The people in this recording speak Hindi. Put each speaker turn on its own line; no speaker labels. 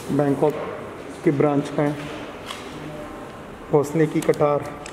बैंकॉक के ब्रांच का है। हौसले की कटार।